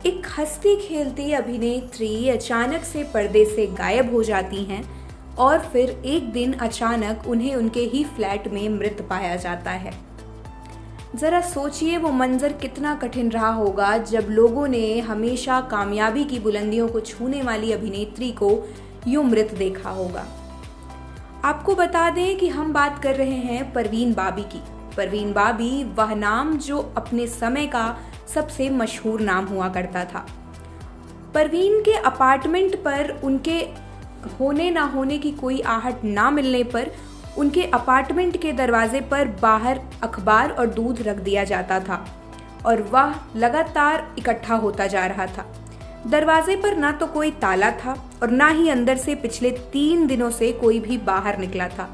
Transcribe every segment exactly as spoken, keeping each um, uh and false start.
एक हंसती खेलती अभिनेत्री अचानक से पर्दे से गायब हो जाती हैं और फिर एक दिन अचानक उन्हें उनके ही फ्लैट में मृत पाया जाता है। जरा सोचिए वो मंजर कितना कठिन रहा होगा जब लोगों ने हमेशा कामयाबी की बुलंदियों को छूने वाली अभिनेत्री को यूं मृत देखा होगा। आपको बता दें कि हम बात कर रहे हैं परवीन बाबी की। परवीन बाबी वह नाम जो अपने समय का सबसे मशहूर नाम हुआ करता था। परवीन के अपार्टमेंट पर उनके होने ना होने की कोई आहट ना मिलने पर उनके अपार्टमेंट के दरवाजे पर बाहर अखबार और दूध रख दिया जाता था और वह लगातार इकट्ठा होता जा रहा था। दरवाजे पर ना तो कोई ताला था और ना ही अंदर से पिछले तीन दिनों से कोई भी बाहर निकला था।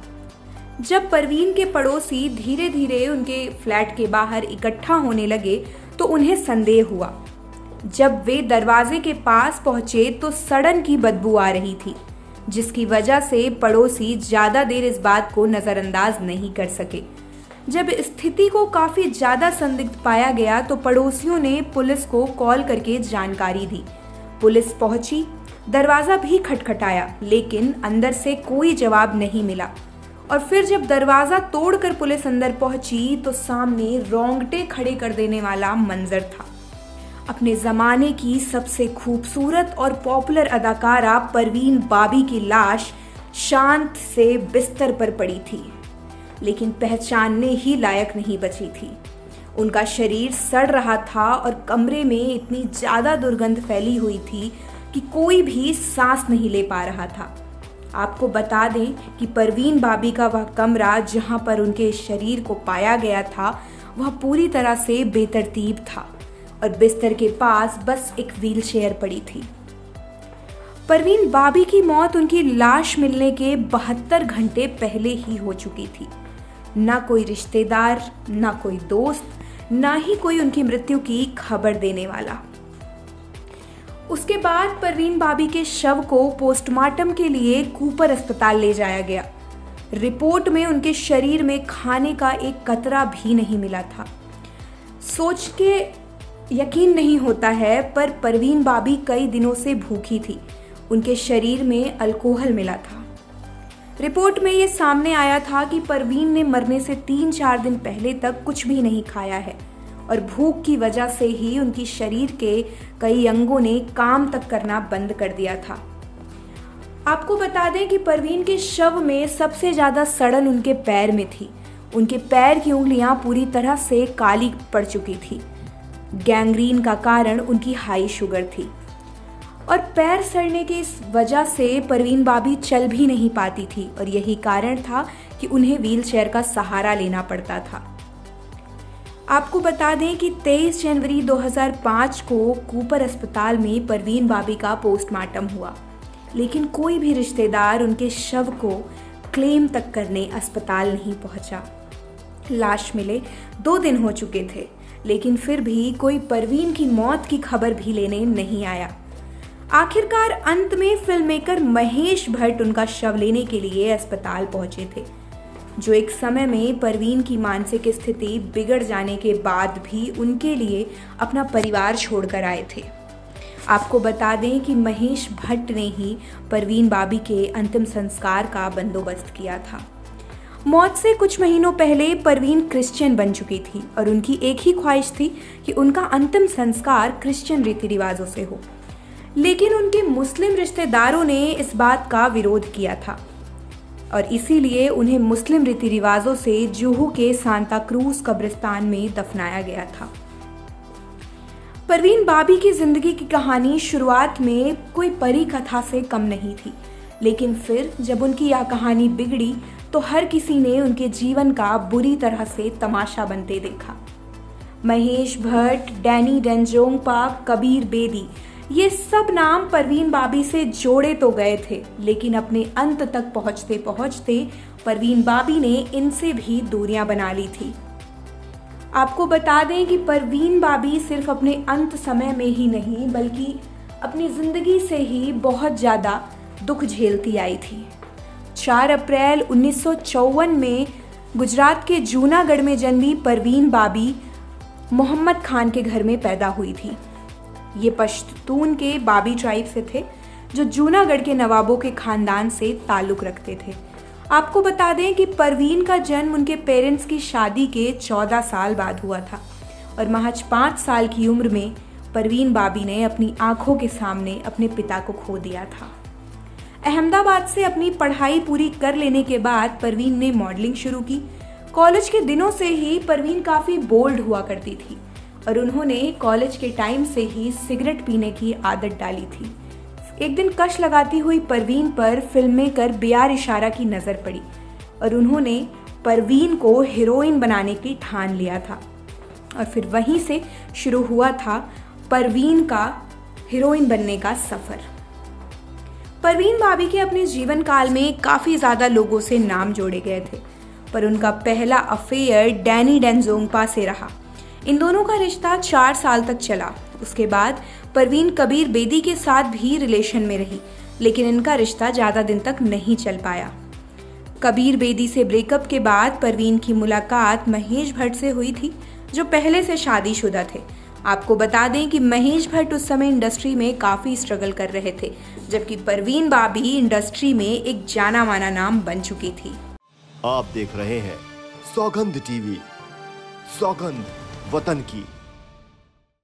जब परवीन के पड़ोसी धीरे धीरे उनके फ्लैट के बाहर इकट्ठा होने लगे तो उन्हें संदेह हुआ। जब वे दरवाजे के पास पहुंचे तो सड़न की बदबू आ रही थी, जिसकी वजह से पड़ोसी ज्यादा देर इस बात को नजरअंदाज नहीं कर सके। जब स्थिति को काफी ज्यादा संदिग्ध पाया गया तो पड़ोसियों ने पुलिस को कॉल करके जानकारी दी। पुलिस पहुंची, दरवाजा भी खटखटाया, लेकिन अंदर से कोई जवाब नहीं मिला। और फिर जब दरवाजा तोड़कर पुलिस अंदर पहुंची तो सामने रोंगटे खड़े कर देने वाला मंजर था। अपने जमाने की सबसे खूबसूरत और पॉपुलर अदाकारा परवीन बाबी की लाश शांत से बिस्तर पर पड़ी थी, लेकिन पहचानने ही लायक नहीं बची थी। उनका शरीर सड़ रहा था और कमरे में इतनी ज्यादा दुर्गंध फैली हुई थी कि कोई भी सांस नहीं ले पा रहा था। आपको बता दें कि परवीन बाबी का वह कमरा जहां पर उनके शरीर को पाया गया था वह पूरी तरह से बेतरतीब था और बिस्तर के पास बस एक व्हीलचेयर पड़ी थी। परवीन बाबी की मौत उनकी लाश मिलने के बहत्तर घंटे पहले ही हो चुकी थी। ना कोई रिश्तेदार, ना कोई दोस्त, ना ही कोई उनकी मृत्यु की खबर देने वाला। उसके बाद परवीन बाबी के शव को पोस्टमार्टम के लिए कूपर अस्पताल ले जाया गया। रिपोर्ट में उनके शरीर में खाने का एक कतरा भी नहीं मिला था। सोच के यकीन नहीं होता है, पर परवीन बाबी कई दिनों से भूखी थी। उनके शरीर में अल्कोहल मिला था। रिपोर्ट में यह सामने आया था कि परवीन ने मरने से तीन चार दिन पहले तक कुछ भी नहीं खाया है और भूख की वजह से ही उनकी शरीर के कई अंगों ने काम तक करना बंद कर दिया था। आपको बता दें कि परवीन के शव में सबसे ज्यादा सड़न उनके पैर में थी। उनके पैर की उंगलियां पूरी तरह से काली पड़ चुकी थी। गैंग्रीन का कारण उनकी हाई शुगर थी और पैर सड़ने की इस वजह से परवीन बाबी चल भी नहीं पाती थी और यही कारण था कि उन्हें व्हीलचेयर का सहारा लेना पड़ता था। आपको बता दें कि तेईस जनवरी दो हज़ार पाँच को कूपर अस्पताल में परवीन बाबी का पोस्टमार्टम हुआ, लेकिन कोई भी रिश्तेदार उनके शव को क्लेम तक करने अस्पताल नहीं पहुंचा। लाश मिले दो दिन हो चुके थे, लेकिन फिर भी कोई परवीन की मौत की खबर भी लेने नहीं आया। आखिरकार अंत में फिल्म मेकर महेश भट्ट उनका शव लेने के लिए अस्पताल पहुंचे थे, जो एक समय में परवीन की मानसिक स्थिति बिगड़ जाने के बाद भी उनके लिए अपना परिवार छोड़कर आए थे। आपको बता दें कि महेश भट्ट ने ही परवीन बाबी के अंतिम संस्कार का बंदोबस्त किया था। मौत से कुछ महीनों पहले परवीन क्रिश्चियन बन चुकी थी और उनकी एक ही ख्वाहिश थी कि उनका अंतिम संस्कार क्रिश्चियन रीति रिवाजों से हो, लेकिन उनके मुस्लिम रिश्तेदारों ने इस बात का विरोध किया था और इसीलिए उन्हें मुस्लिम रीति रिवाजों से जुहू के सांता क्रूज कब्रिस्तान में दफनाया गया था। परवीन बाबी की जिंदगी की कहानी शुरुआत में कोई परी कथा से कम नहीं थी, लेकिन फिर जब उनकी यह कहानी बिगड़ी तो हर किसी ने उनके जीवन का बुरी तरह से तमाशा बनते देखा। महेश भट्ट, डैनी डेंजोंगपा, कबीर बेदी, ये सब नाम परवीन बाबी से जोड़े तो गए थे, लेकिन अपने अंत तक पहुंचते पहुंचते परवीन बाबी ने इनसे भी दूरियां बना ली थी। आपको बता दें कि परवीन बाबी सिर्फ अपने अंत समय में ही नहीं बल्कि अपनी जिंदगी से ही बहुत ज्यादा दुख झेलती आई थी। चार अप्रैल उन्नीस सौ चौवन में गुजरात के जूनागढ़ में जन्मी परवीन बाबी मोहम्मद खान के घर में पैदा हुई थी। ये पश्तून के बाबी ट्राइब से थे जो जूनागढ़ के नवाबों के खानदान से ताल्लुक़ रखते थे। आपको बता दें कि परवीन का जन्म उनके पेरेंट्स की शादी के चौदह साल बाद हुआ था और महज पाँच साल की उम्र में परवीन बाबी ने अपनी आंखों के सामने अपने पिता को खो दिया था। अहमदाबाद से अपनी पढ़ाई पूरी कर लेने के बाद परवीन ने मॉडलिंग शुरू की। कॉलेज के दिनों से ही परवीन काफ़ी बोल्ड हुआ करती थी और उन्होंने कॉलेज के टाइम से ही सिगरेट पीने की आदत डाली थी। एक दिन कश लगाती हुई परवीन पर फिल्म मेकर बी आर इशारा की नज़र पड़ी और उन्होंने परवीन को हीरोइन बनाने की ठान लिया था और फिर वहीं से शुरू हुआ था परवीन का हीरोइन बनने का सफ़र। परवीन बाबी के अपने जीवन काल में काफ़ी ज़्यादा लोगों से नाम जोड़े गए थे, पर उनका पहला अफेयर डैनी डेंजोंगपा से रहा। इन दोनों का रिश्ता चार साल तक चला। उसके बाद परवीन कबीर बेदी के साथ भी रिलेशन में रही, लेकिन इनका रिश्ता ज़्यादा दिन तक नहीं चल पाया। कबीर बेदी से ब्रेकअप के बाद परवीन की मुलाकात महेश भट्ट से हुई थी, जो पहले से शादीशुदा थे। आपको बता दें कि महेश भट्ट उस समय इंडस्ट्री में काफ़ी स्ट्रगल कर रहे थे, जबकि परवीन बाबी इंडस्ट्री में एक जाना माना नाम बन चुकी थी। आप देख रहे हैं सौगंध टीवी, सौगंध वतन की।